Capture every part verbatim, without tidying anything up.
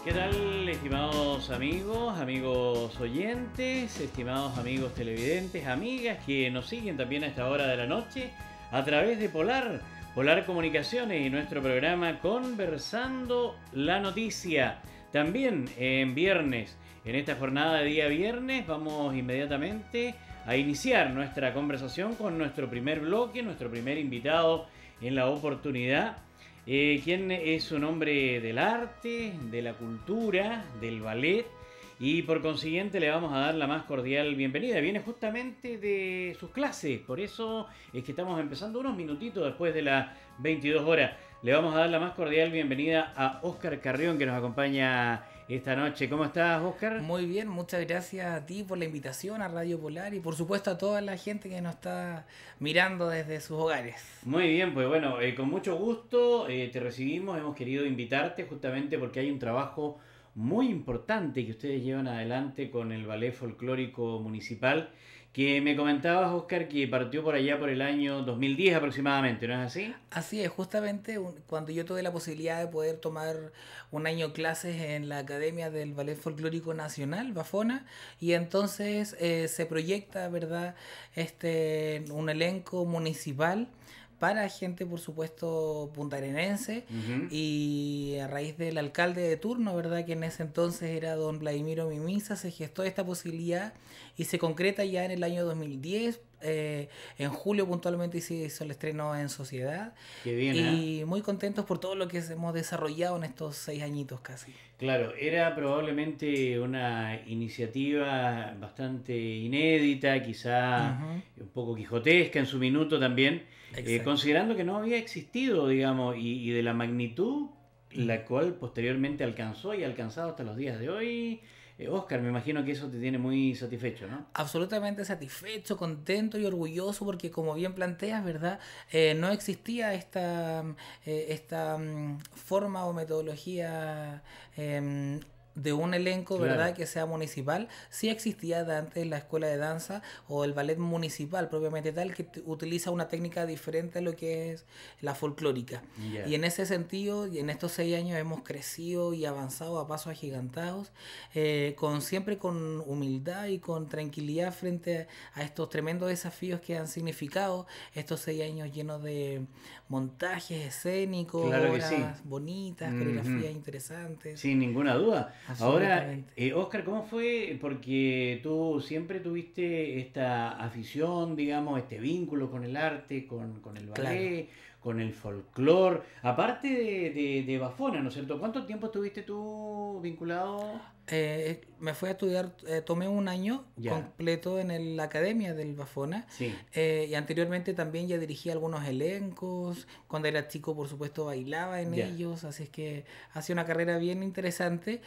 ¿Qué tal, estimados amigos, amigos oyentes, estimados amigos televidentes, amigas que nos siguen también a esta hora de la noche a través de Polar, Polar Comunicaciones y nuestro programa Conversando la Noticia? También en viernes, en esta jornada de día viernes, vamos inmediatamente a iniciar nuestra conversación con nuestro primer bloque, nuestro primer invitado en la oportunidad. Eh, quien es un hombre del arte, de la cultura, del ballet, y por consiguiente le vamos a dar la más cordial bienvenida. Viene justamente de sus clases, por eso es que estamos empezando unos minutitos después de las veintidós horas. Le vamos a dar la más cordial bienvenida a Óscar Carrión, que nos acompaña esta noche. ¿Cómo estás, Óscar? Muy bien, muchas gracias a ti por la invitación a Radio Polar y por supuesto a toda la gente que nos está mirando desde sus hogares. Muy bien, pues bueno, eh, con mucho gusto eh, te recibimos. Hemos querido invitarte justamente porque hay un trabajo muy importante que ustedes llevan adelante con el Ballet Folclórico Municipal, que me comentabas, Óscar, que partió por allá por el año dos mil diez aproximadamente, ¿no es así? Así es, justamente un- cuando yo tuve la posibilidad de poder tomar un año clases en la Academia del Ballet Folclórico Nacional, Bafona, y entonces eh, se proyecta, ¿verdad?, este, un elenco municipal para gente, por supuesto, puntarenense, Ujú. y a raíz del alcalde de turno, ¿verdad?, que en ese entonces era don Vladimiro Mimisa, se gestó esta posibilidad y se concreta ya en el año dos mil diez, eh, en julio puntualmente se hizo el estreno en Sociedad, Qué bien, ¿eh? y muy contentos por todo lo que hemos desarrollado en estos seis añitos casi. Claro, era probablemente una iniciativa bastante inédita, quizá Ujú, un poco quijotesca en su minuto también, eh, exacto. considerando que no había existido, digamos, y, y de la magnitud la cual posteriormente alcanzó y ha alcanzado hasta los días de hoy. Eh, Óscar, me imagino que eso te tiene muy satisfecho, ¿no? Absolutamente satisfecho, contento y orgulloso porque como bien planteas, ¿verdad? Eh, no existía esta, mm, eh, esta mm, forma o metodología em, de un elenco, ¿verdad?, Claro. que sea municipal. Sí existía de antes la escuela de danza o el ballet municipal propiamente tal, que t- utiliza una técnica diferente a lo que es la folclórica. Ya. Y en ese sentido, y en estos seis años hemos crecido y avanzado a pasos agigantados, eh, con siempre con humildad y con tranquilidad frente a estos tremendos desafíos que han significado estos seis años llenos de montajes escénicos, Claro que sí. obras bonitas, Ujú. coreografías interesantes. Sin ninguna duda. Ahora, Absolutamente. eh, Óscar, ¿cómo fue? Porque tú siempre tuviste esta afición, digamos, este vínculo con el arte, con, con el Claro. ballet, con el folclore. Aparte de, de, de Bafona, ¿no es cierto? ¿Cuánto tiempo estuviste tú vinculado? Eh, me fui a estudiar, eh, tomé un año Ya, completo en el- la academia del Bafona, sí, eh, y anteriormente también ya dirigí algunos elencos, cuando era chico por supuesto bailaba en ya. ellos, así es que ha sido una carrera bien interesante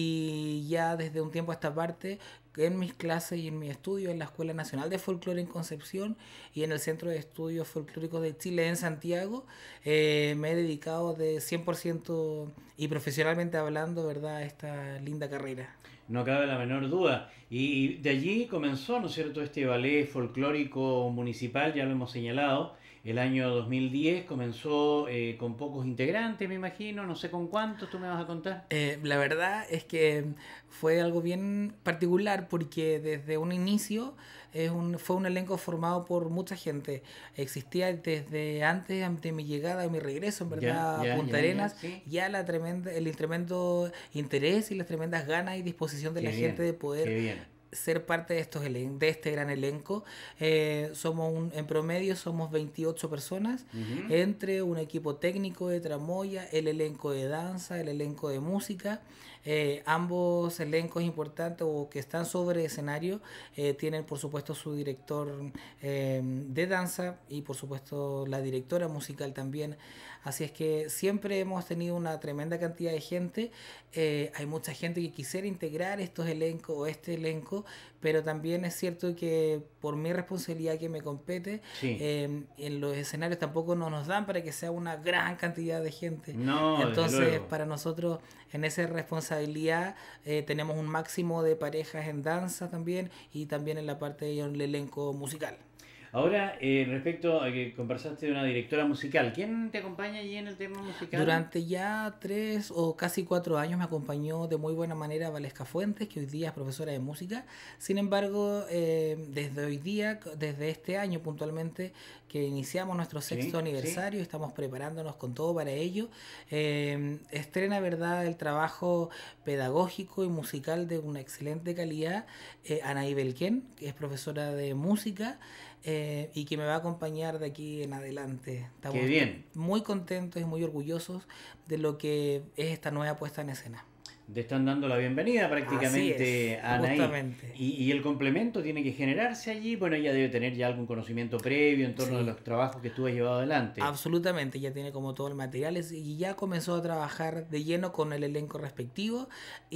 y ya desde un tiempo a esta parte en mis clases y en mi estudio en la Escuela Nacional de Folclore en Concepción y en el Centro de Estudios Folclóricos de Chile en Santiago, eh, me he dedicado de cien por ciento y profesionalmente hablando, ¿verdad?, a esta linda carrera. No cabe la menor duda. Y de allí comenzó, ¿no es cierto?, este ballet folclórico municipal, ya lo hemos señalado. El año dos mil diez comenzó eh, con pocos integrantes, me imagino, no sé con cuántos, tú me vas a contar. Eh, la verdad es que fue algo bien particular porque desde un inicio es un, fue un elenco formado por mucha gente. Existía desde antes de mi llegada, de mi regreso, en Ya, verdad, a ya, Punta ya, ya, Arenas, sí. ya la tremenda, el tremendo interés y las tremendas ganas y disposición de Qué la gente de bien, poder qué bien. ser parte de estos elen de este gran elenco. Eh, somos un, en promedio somos veintiocho personas Ujú. entre un equipo técnico de tramoya, el elenco de danza, el elenco de música. Eh, ambos elencos importantes o que están sobre escenario eh, tienen por supuesto su director eh, de danza y por supuesto la directora musical también. Así es que siempre hemos tenido una tremenda cantidad de gente. Eh, hay mucha gente que quisiera integrar estos elencos o este elenco, pero también es cierto que por mi responsabilidad que me compete, Sí, eh, en los escenarios tampoco no nos dan para que sea una gran cantidad de gente. no, desde Entonces, luego. para nosotros, en esa responsabilidad, eh, tenemos un máximo de parejas en danza también y también en la parte del elenco musical. Ahora, eh, respecto a que conversaste de una directora musical, ¿quién te acompaña allí en el tema musical? Durante ya tres o casi cuatro años me acompañó de muy buena manera Valesca Fuentes, que hoy día es profesora de música. Sin embargo, eh, desde hoy día, desde este año puntualmente, que iniciamos nuestro sexto Sí, aniversario, sí. estamos preparándonos con todo para ello. Eh, estrena, verdad, el trabajo pedagógico y musical de una excelente calidad, eh, Anaí Belquén, que es profesora de música, eh, y que me va a acompañar de aquí en adelante. Qué Estamos bien. muy contentos y muy orgullosos de lo que es esta nueva puesta en escena. Te están dando la bienvenida Así es, prácticamente a Anaí. justamente. Y, y el complemento tiene que generarse allí. Bueno, ella debe tener ya algún conocimiento previo en torno a Sí, los trabajos que tú has llevado adelante. absolutamente, ya tiene como todo el material es- y ya comenzó a trabajar de lleno con el elenco respectivo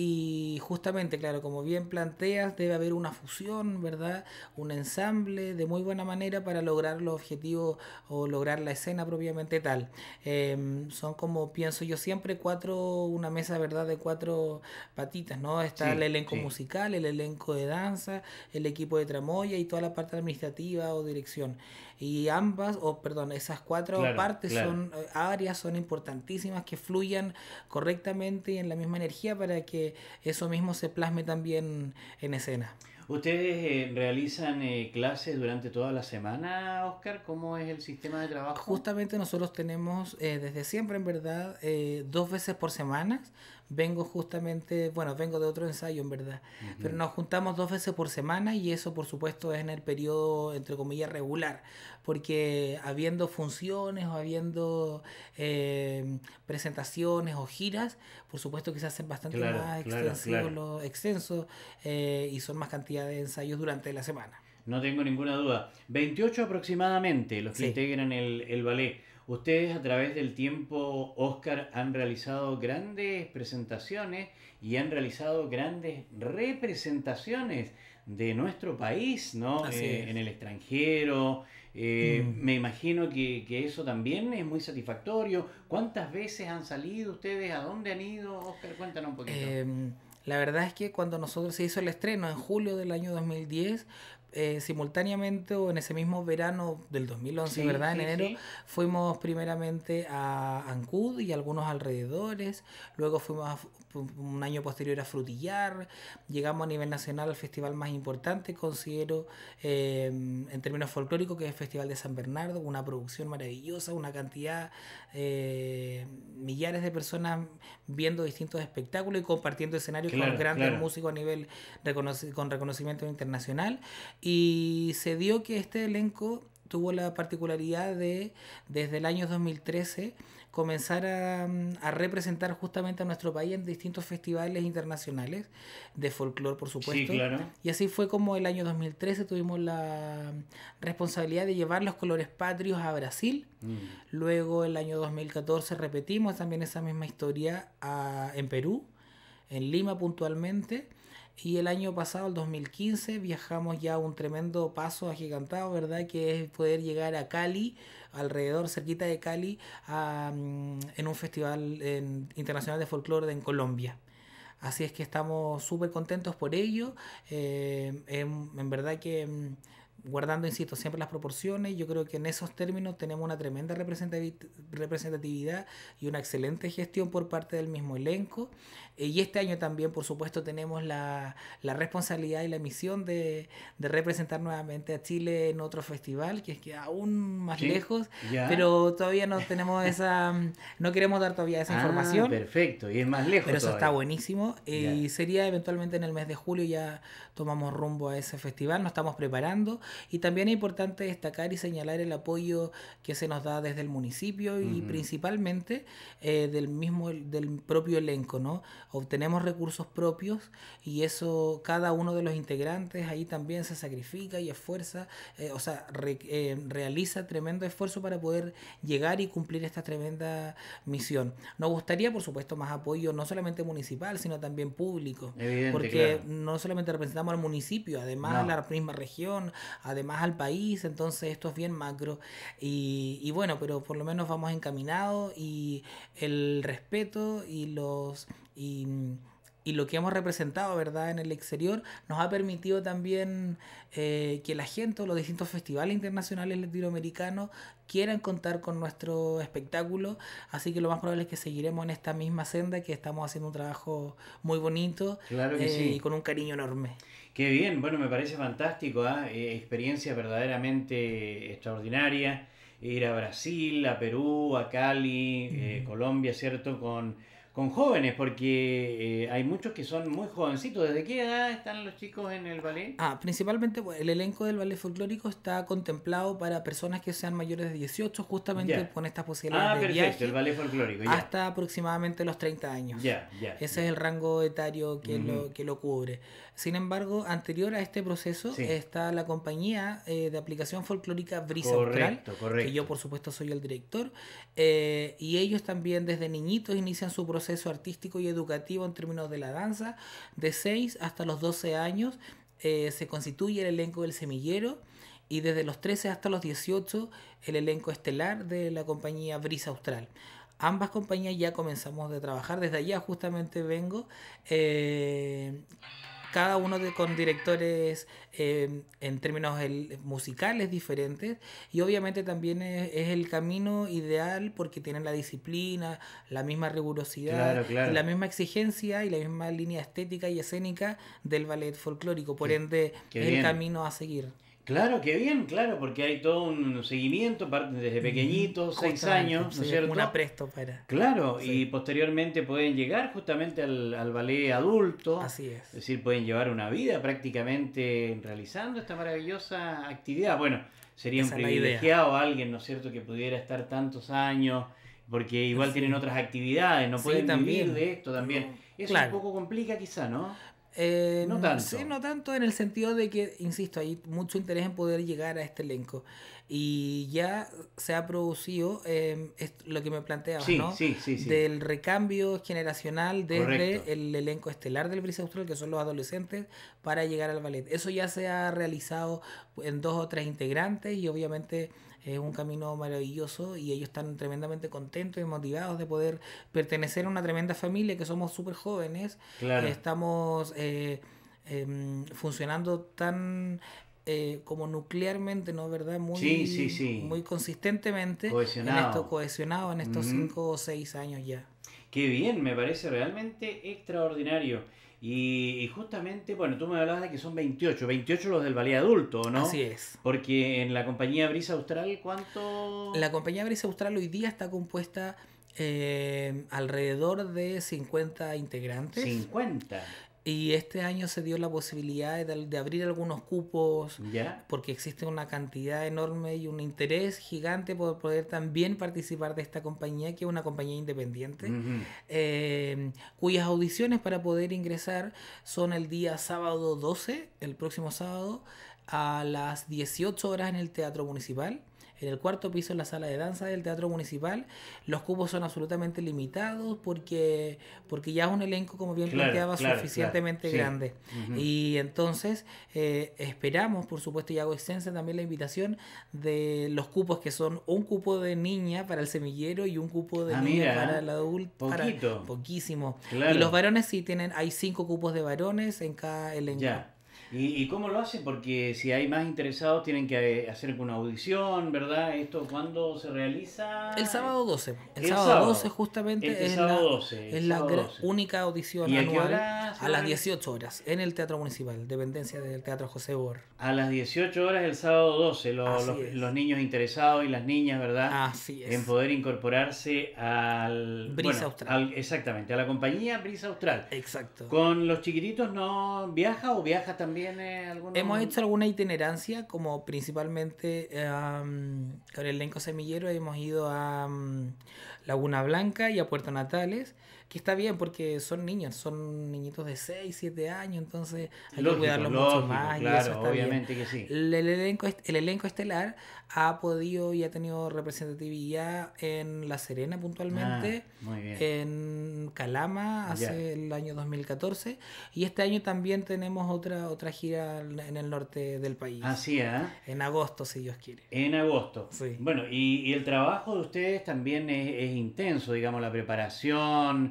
y justamente, claro, como bien planteas, debe haber una fusión, ¿verdad? Un ensamble de muy buena manera para lograr los objetivos o lograr la escena propiamente tal. Em, son como pienso yo siempre cuatro, una mesa, ¿verdad? De cuatro patitas, ¿no? Está el Sí, elenco sí. musical, el elenco de danza, el equipo de tramoya y toda la parte administrativa o dirección. Y ambas, o perdón, esas cuatro Claro, partes claro. son eh, áreas, son importantísimas que fluyan correctamente y en la misma energía para que eso mismo se plasme también en escena. ¿Ustedes eh, realizan eh, clases durante toda la semana, Oscar? ¿Cómo es el sistema de trabajo? Justamente nosotros tenemos eh, desde siempre, en verdad, eh, dos veces por semana. Vengo justamente, bueno, vengo de otro ensayo, en verdad, pero Ujú. nos juntamos dos veces por semana y eso, por supuesto, es en el periodo, entre comillas, regular, porque habiendo funciones o habiendo eh, presentaciones o giras, por supuesto que se hacen bastante Claro, más claro, extensivos, claro. los extensos eh, y son más cantidad de ensayos durante la semana. No tengo ninguna duda. veintiocho aproximadamente los que Sí. integran el, el ballet. Ustedes a través del tiempo, Oscar, han realizado grandes presentaciones y han realizado grandes representaciones de nuestro país, ¿no? Así Eh, es. en el extranjero. Eh, Mm. me imagino que, que eso también es muy satisfactorio. ¿Cuántas veces han salido ustedes? ¿A dónde han ido? Oscar, cuéntanos un poquito. Em, la verdad es que cuando nosotros se hizo el estreno en julio del año dos mil diez, eh, simultáneamente o en ese mismo verano del dos mil once, Sí, ¿verdad? En sí, enero, sí. fuimos primeramente a Ancud y algunos alrededores, luego fuimos a Fu- un año posterior a Frutillar, llegamos a nivel nacional al festival más importante, considero, eh, en términos folclóricos, que es el Festival de San Bernardo, una producción maravillosa, una cantidad, eh, millares de personas viendo distintos espectáculos y compartiendo escenarios con Claro, grandes claro. músicos a nivel reconoci- con reconocimiento internacional. Y se dio que este elenco tuvo la particularidad de, desde el año dos mil trece, comenzar a, a representar justamente a nuestro país en distintos festivales internacionales de folclore, por Sí, supuesto. claro. Y así fue como el año dos mil trece tuvimos la responsabilidad de llevar los colores patrios a Brasil. Mm. Luego el año dos mil catorce repetimos también esa misma historia a- en Perú, en Lima puntualmente. Y el año pasado, el dos mil quince, viajamos ya a un tremendo paso agigantado, ¿verdad? Que es poder llegar a Cali, alrededor, cerquita de Cali, a, mm, en un festival en- internacional de folclore en Colombia. Así es que estamos súper contentos por ello. Eh, en, en verdad que mm, guardando, insisto, siempre las proporciones, yo creo que en esos términos tenemos una tremenda representativi- representatividad y una excelente gestión por parte del mismo elenco. Eh, y este año también, por supuesto, tenemos la, la responsabilidad y la misión de, de representar nuevamente a Chile en otro festival, que es que aún más Sí, lejos, ya. pero todavía no tenemos esa, mm, no queremos dar todavía esa Ah, información. perfecto. Y es más Pero lejos eso está todavía. buenísimo Ya. y sería eventualmente en el mes de julio ya tomamos rumbo a ese festival, nos estamos preparando y también es importante destacar y señalar el apoyo que se nos da desde el municipio y Ujú. principalmente eh, del mismo del propio elenco, ¿no? Obtenemos recursos propios y eso cada uno de los integrantes ahí también se sacrifica y esfuerza, eh, o sea, re- eh, realiza tremendo esfuerzo para poder llegar y cumplir esta tremenda misión. Nos gustaría, por supuesto, más apoyo, no solamente municipal, sino también público, Evidente, porque claro. no solamente representamos al municipio, además a No. la misma región, además al país, entonces esto es bien macro. Y, y bueno, pero por lo menos vamos encaminados y el respeto y los... Y, y lo que hemos representado, ¿verdad?, en el exterior, nos ha permitido también eh, que la gente o los distintos festivales internacionales latinoamericanos quieran contar con nuestro espectáculo, así que lo más probable es que seguiremos en esta misma senda, que estamos haciendo un trabajo muy bonito Claro que eh, sí. y con un cariño enorme. Qué bien, bueno, me parece fantástico, ¿ah? Eh, experiencia verdaderamente extraordinaria. Ir a Brasil, a Perú, a Cali, eh, Ujú. Colombia, ¿cierto? Con, con jóvenes, porque eh, hay muchos que son muy jovencitos. ¿Desde qué edad están los chicos en el ballet? Ah, principalmente pues, el elenco del ballet folclórico está contemplado para personas que sean mayores de dieciocho, justamente Ya. con estas posibilidades Ah, de perfecto, el viaje, ballet folclórico, ya. hasta aproximadamente los treinta años. Ya, ya, Ese es ya. el rango etario que Ujú. lo, que lo cubre. Sin embargo, anterior a este proceso Sí, está la compañía eh, de aplicación folclórica Brisa Austral, correcto, que yo correcto. por supuesto soy el director, eh, y ellos también desde niñitos inician su proceso artístico y educativo en términos de la danza, de seis hasta los doce años. Eh, se constituye el elenco del semillero y desde los trece hasta los dieciocho el elenco estelar de la compañía Brisa Austral. Ambas compañías ya comenzamos de trabajar, desde allá justamente vengo, eh, cada uno de, con directores eh, en términos el, musicales diferentes, y obviamente también es, es el camino ideal porque tienen la disciplina, la misma rigurosidad Claro, y la claro. misma exigencia y la misma línea estética y escénica del ballet folclórico, por Qué, ende qué es el bien. camino a seguir. Claro, qué bien, claro, porque hay todo un seguimiento, parten desde Ujú. pequeñitos, seis Justamente, años, ¿no es sería como una cierto? presto para... Claro, y Sí, posteriormente pueden llegar justamente al, al ballet adulto, así es es. decir, pueden llevar una vida prácticamente realizando esta maravillosa actividad. Bueno, sería un Esa es la idea. privilegiado alguien, ¿no es cierto?, que pudiera estar tantos años, porque igual tienen Sí, otras actividades, no sí, pueden vivir también. de esto también. No, Eso un claro. poco complica quizá, ¿no? No Eh, sí, tanto. no tanto en el sentido de que, insisto, hay mucho interés en poder llegar a este elenco. Y ya se ha producido eh, est- lo que me planteabas, Sí, ¿no? sí, sí, sí, Del recambio generacional correcto. desde el elenco estelar del Brisa Austral, que son los adolescentes, para llegar al ballet. Eso ya se ha realizado en dos o tres integrantes y obviamente es un camino maravilloso y ellos están tremendamente contentos y motivados de poder pertenecer a una tremenda familia, que somos súper jóvenes. Claro. Estamos eh, em, funcionando tan eh, como nuclearmente, ¿no? ¿Verdad? Sí, sí, Muy, sí. muy consistentemente en esto Cohesionado. cohesionado en estos Ujú. cinco o seis años ya. Qué bien, me parece realmente extraordinario. Y, y justamente, bueno, tú me hablabas de que son veintiocho, veintiocho los del ballet adulto, ¿no? Así es. Porque en la compañía Brisa Austral, ¿cuánto? La compañía Brisa Austral hoy día está compuesta eh, alrededor de cincuenta integrantes. Cincuenta. Y este año se dio la posibilidad de, de abrir algunos cupos ¿Ya? porque existe una cantidad enorme y un interés gigante por poder también participar de esta compañía, que es una compañía independiente, Ujú. eh, cuyas audiciones para poder ingresar son el día sábado doce, el próximo sábado, a las dieciocho horas en el Teatro Municipal. En el cuarto piso, en la sala de danza del Teatro Municipal. Los cupos son absolutamente limitados porque, porque ya es un elenco, como bien Claro, planteaba, claro, claro. suficientemente Sí. grande. Ujú. Y entonces eh, esperamos, por supuesto, y hago extensa también la invitación de los cupos, que son un cupo de niña para el semillero y un cupo de Ah, niña mira, para ¿eh? el adulto, para Poquito. poquísimo. Y los Claro. varones sí tienen, hay cinco cupos de varones en cada elenco. Ya. ¿Y, y cómo lo hacen? Porque si hay más interesados tienen que eh, hacer una audición, ¿verdad? ¿Esto cuándo se El realiza? sábado doce. El El sábado doce sábado. Este justamente es sábado la, doce, el es la sábado gra- doce. única audición ¿Y a qué anual hora se a va a las realizar? dieciocho horas en el Teatro Municipal, dependencia del Teatro José Bor. A las dieciocho horas el sábado doce, lo- Así los, es. los niños interesados y las niñas, ¿verdad? Así En es. poder incorporarse al, Brisa bueno, Austral. al, exactamente, a la compañía Brisa Austral. Exacto. ¿Con los chiquititos no viaja o viaja también eh, Hemos algunos? hecho alguna itinerancia, como principalmente eh, um, con el elenco semillero hemos ido a um, Laguna Blanca y a Puerto Natales, que está bien porque son niños, son niñitos de seis siete años, entonces hay que Lógico, cuidarlos mucho lógico, más y eso claro, está bien. obviamente que sí. El, el elenco, est- el elenco estelar ha podido y ha tenido representatividad en La Serena Ah, puntualmente, muy bien. en Calama Ya. hace el año dos mil catorce, y este año también tenemos otra otra gira en el norte del país. Así, ¿ah? En agosto, si Dios quiere. En agosto. Sí. Bueno, y, y el trabajo de ustedes también es, es intenso, digamos, la preparación,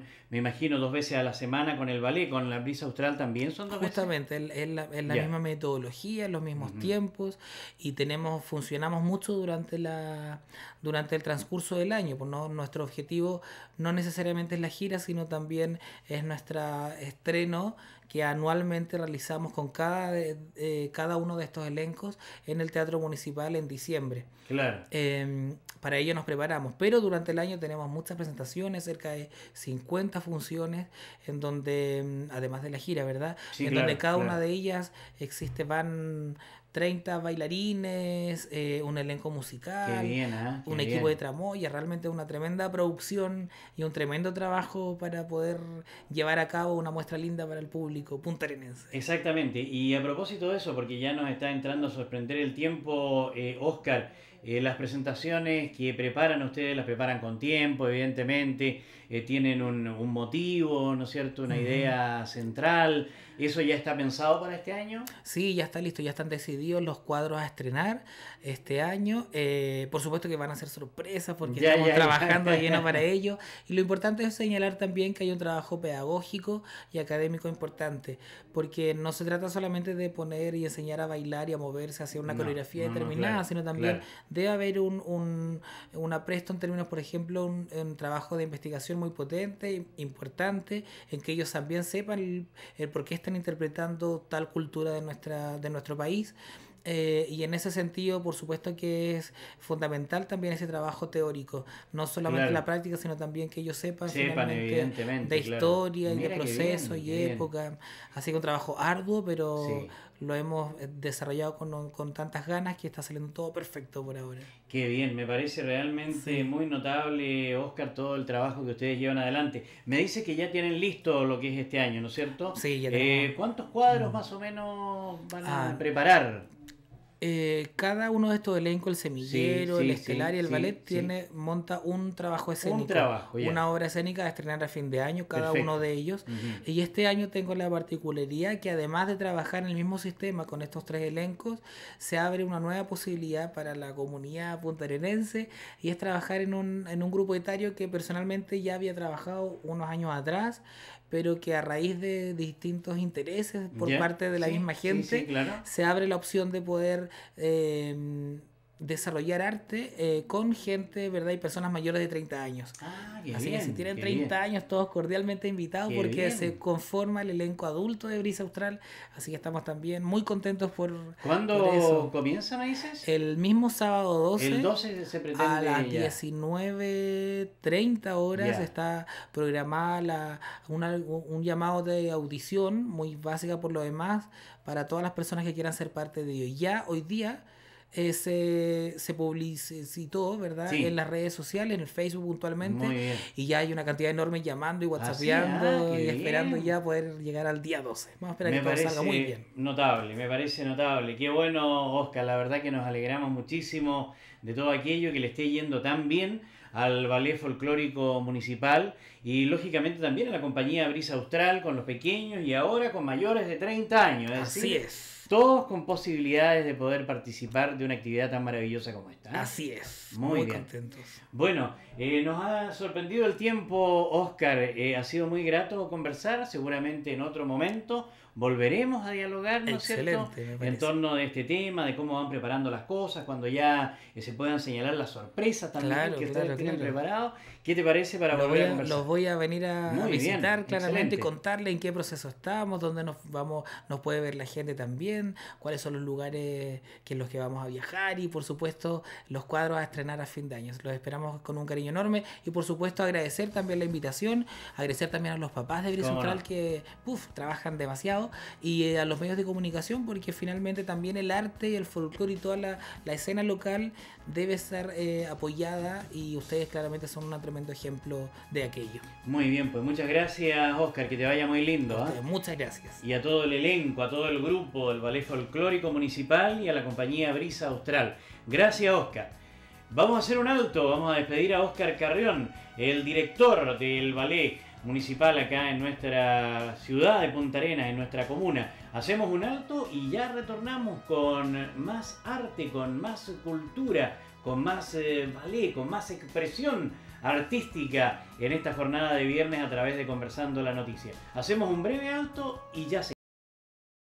me imagino, dos veces a la semana con el ballet. ¿Con la Brisa Austral también son dos Justamente, veces? es la, es la Ya. misma metodología, los mismos Ujú. tiempos, y tenemos, funcionamos mucho durante la durante el transcurso del año. Pues no, nuestro objetivo no necesariamente es la gira, sino también es nuestro estreno que anualmente realizamos con cada, eh, cada uno de estos elencos en el Teatro Municipal en diciembre. Claro. Eh, para ello nos preparamos, pero durante el año tenemos muchas presentaciones, cerca de cincuenta funciones, en donde, además de la gira, ¿verdad? Sí, en claro, donde cada claro. una de ellas existe, van treinta bailarines, eh, un elenco musical, Qué bien, ¿eh? Qué un bien. equipo de tramoya, realmente una tremenda producción y un tremendo trabajo para poder llevar a cabo una muestra linda para el público puntarenense. Exactamente, y a propósito de eso, porque ya nos está entrando a sorprender el tiempo, eh, Óscar, eh, las presentaciones que preparan ustedes las preparan con tiempo, evidentemente, eh, tienen un, un motivo, ¿no es cierto? Una Ujú. idea central. ¿Eso ya está pensado para este año? Sí, ya está listo, ya están decididos los cuadros a estrenar este año. Eh, por supuesto que van a ser sorpresas porque Ya, estamos ya, trabajando ya. de lleno para ello. Y lo importante es señalar también que hay un trabajo pedagógico y académico importante, porque no se trata solamente de poner y enseñar a bailar y a moverse hacia una No, coreografía no, no, determinada, claro, sino también claro. debe haber un, un, un apresto en términos, por ejemplo, un, un trabajo de investigación muy potente, importante, en que ellos también sepan el, el por qué están interpretando tal cultura de nuestra de nuestro país. Eh, y en ese sentido, por supuesto que es fundamental también ese trabajo teórico, no solamente Claro. la práctica, sino también que ellos sepan, Sepan, finalmente evidentemente, de claro. historia y de Mira qué proceso bien, y qué bien. época. Así que un trabajo arduo, pero Sí. lo hemos eh, desarrollado con, con tantas ganas que está saliendo todo perfecto por ahora. Qué bien, me parece realmente Sí. muy notable, Óscar, todo el trabajo que ustedes llevan adelante. Me dice que ya tienen listo lo que es este año, ¿no es cierto? Sí, ya Eh, tenemos. ¿cuántos cuadros Mm. más o menos van a Ah, preparar? Eh, cada uno de estos elencos, el Sí, semillero, el sí, estelar sí, y el sí, ballet, sí. tiene, monta un trabajo escénico, Un trabajo, ya. una obra escénica a estrenar a fin de año, cada uno Perfecto. de ellos. Ujú. Y este año tengo la particularidad que, además de trabajar en el mismo sistema con estos tres elencos, se abre una nueva posibilidad para la comunidad puntarenense, y es trabajar en un, en un grupo etario que personalmente ya había trabajado unos años atrás, pero que a raíz de distintos intereses por ¿Ya? parte de la Sí, misma sí, gente, sí, claro. se abre la opción de poder eh, desarrollar arte eh, con gente, ¿verdad? Y personas mayores de treinta años. Ah, qué Así bien, que si tienen qué treinta bien. años, todos cordialmente invitados, Qué porque bien. se conforma el elenco adulto de Brisa Austral. Así que estamos también muy contentos por, por ¿Cuándo eso. comienza, me dices? El mismo sábado El doce doce se a pretende las ya. diecinueve treinta horas Ya. está programada la, una- un llamado de audición muy básica por lo demás para todas las personas que quieran ser parte de ello. Ya hoy día eh, se, se publicitó, ¿verdad? Sí. En las redes sociales, en el Facebook puntualmente, Muy bien. y ya hay una cantidad enorme llamando y Ah, sí, whatsappeando ah, qué y esperando bien. ya poder llegar al día doce. Vamos a esperar Me que todo salga muy parece bien. notable, me parece notable. Qué bueno, Oscar, la verdad que nos alegramos muchísimo de todo aquello que le esté yendo tan bien al Ballet Folclórico Municipal y lógicamente también a la compañía Brisa Austral con los pequeños y ahora con mayores de treinta años. Es Así decir, es. todos con posibilidades de poder participar de una actividad tan maravillosa como esta. ¿eh? Así es. Muy Muy bien. contentos. Bueno, eh, nos ha sorprendido el tiempo, Oscar. Eh, ha sido muy grato conversar. Seguramente en otro momento volveremos a dialogar, ¿no es cierto? Excelente, me En parece. torno de este tema, de cómo van preparando las cosas, cuando ya eh, se puedan señalar las sorpresas también Claro, que ustedes claro, tienen claro. preparado. ¿Qué te parece para Los voy, volver a a, conversar? los voy a venir a, Muy a visitar bien, claramente, excelente. contarle en qué proceso estamos, dónde nos vamos, nos puede ver la gente también, cuáles son los lugares que en los que vamos a viajar y por supuesto los cuadros a estrenar a fin de año. Los esperamos con un cariño enorme y por supuesto agradecer también la invitación, agradecer también a los papás de Brisa ¿Cómo no? Austral que puf, trabajan demasiado y eh, a los medios de comunicación, porque finalmente también el arte y el folclore y toda la, la escena local debe ser eh, apoyada y ustedes claramente son un tremendo ejemplo de aquello. Muy bien, pues muchas gracias, Oscar, que te vaya muy lindo. ¿ah? Ustedes, muchas gracias. Y a todo el elenco, a todo el grupo del Ballet Folclórico Municipal y a la compañía Brisa Austral. Gracias, Oscar. Vamos a hacer un alto, vamos a despedir a Oscar Carrión, el director del Ballet municipal acá en nuestra ciudad de Punta Arenas, en nuestra comuna. Hacemos un alto y ya retornamos con más arte, con más cultura, con más eh, ballet, con más expresión artística en esta jornada de viernes a través de Conversando la Noticia. Hacemos un breve alto y ya se